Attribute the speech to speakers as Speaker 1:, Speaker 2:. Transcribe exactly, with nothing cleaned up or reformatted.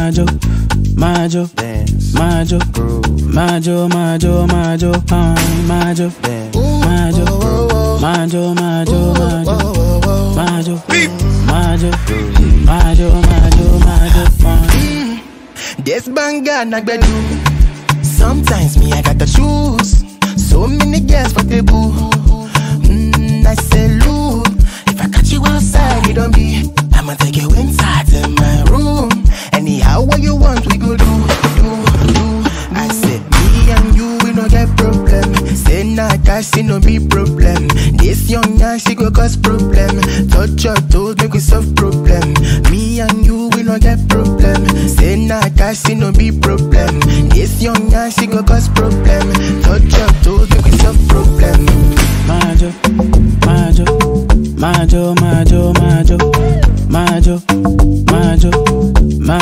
Speaker 1: Majo, Majo,
Speaker 2: dance,
Speaker 1: Majo,
Speaker 2: groove,
Speaker 1: Majo, Majo, Majo, fine, Majo,
Speaker 2: dance,
Speaker 1: Majo, Majo, Majo, Majo, Majo, Majo, Majo, Majo, Majo, fine.
Speaker 3: This banger na gbedu. Sometimes me I gotta choose. So many girls for the boo. Mm, I say look, if I catch you outside, you don't be. I'ma take you inside in my room. Anyhow, what you want, we go do, do, do. I said me and you, we no get problem. Say nah, cash, see no be problem. This young man, she go cause problem. Touch your toes, make we solve problem. Me and you, we no get problem. Say nah, cash, see no be problem. This young man, she go cause problem. Touch your toes, make we solve problem.
Speaker 1: Majo, Majo, Majo, Majo, Majo, Majo, Majo, Majo.